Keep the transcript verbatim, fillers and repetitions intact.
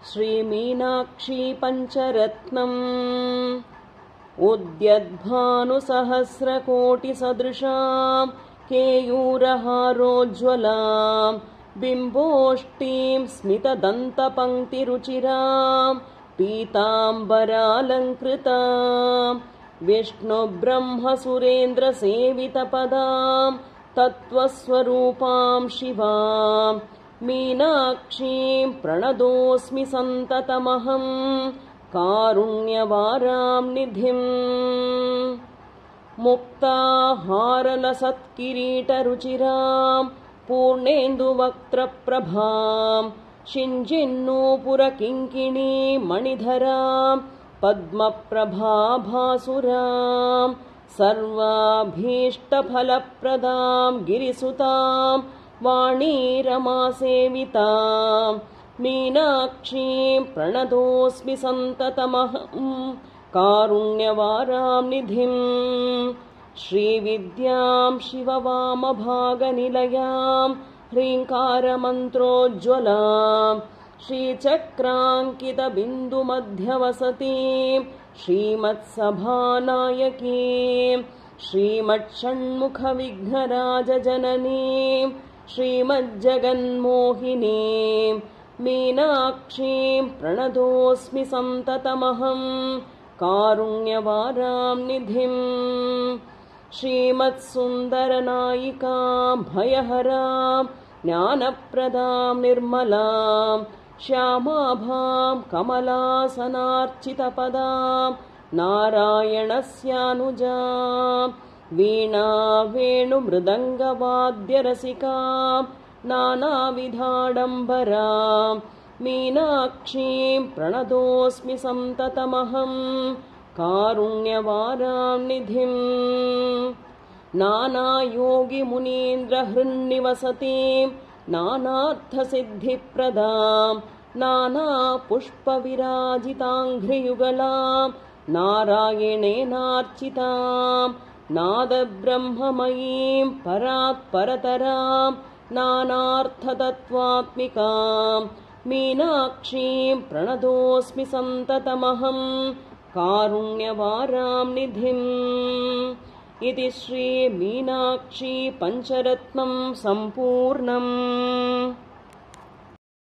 श्रीमीनाक्षी पञ्चरत्नम् उद्यद्भानुसहस्रकोटिसदृशां केयूरहारोज्ज्वलां बिम्बोष्टीं स्मितदन्तपङ्क्तिरुचिरां पीताम्बरालङ्कृतां विष्णुब्रह्मसुरेन्द्रसेवितपदां तत्त्वस्वरूपां शिवां मीनाक्षीं प्रणतोऽस्मि सन्ततमहं कारुण्यवारां निधिम् मुक्ताहारलसत्किरीटरुचिरां पूर्णेन्दुवक्त्रप्रभां शिञ्जिन्नूपुरकिङ्किणी मणिधरां पद्मप्रभाभासुरां सर्वाभीष्टफलप्रदां गिरिसुतां वाणीरमासेवितां मीनाक्षीं प्रणतोऽस्मि सन्ततमहं कारुण्यवारां निधिम् श्रीविद्यां शिववामभागनिलयां ह्रीङ्कारमन्त्रोज्ज्वलां श्रीचक्राङ्कितबिन्दुमध्यवसतीं श्रीमत्सभानायकीं श्रीमत्षण्मुखविघ्नराजजननीं श्रीमज्जगन्मोहिनीं मीनाक्षीं प्रणतोऽस्मि सन्ततमहं कारुण्यवारां निधिम् श्रीमत्सुन्दरनायिकां भयहरां ज्ञानप्रदां निर्मलां श्यामाभां कमलासनार्चितपदां नारायणस्यानुजां वीणा वेणुमृदङ्गवाद्यरसिकां नानाविधाडम्बरां मीनाक्षीं प्रणतोऽस्मि सन्ततमहं कारुण्यवारां निधिम् नानायोगिमुनीन्द्रहृन्निवसतीं नानार्थसिद्धिप्रदां नानापुष्पविराजिताङ्घ्रियुगलां नारायणेनार्चितां नादब्रह्ममयीं परात्परतरां नानार्थतत्त्वात्मिकां मीनाक्षीं प्रणतोऽस्मि सन्ततमहं कारुण्यवारां निधिम् इति श्रीमीनाक्षी पञ्चरत्नं सम्पूर्णम्।